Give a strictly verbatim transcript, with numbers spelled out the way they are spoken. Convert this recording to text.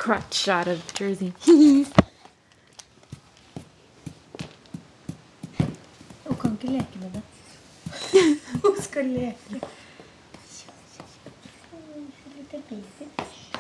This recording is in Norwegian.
crotch shot of Jersey. Hun kan ikke leke med det. Hun skal leke. Så lite baby.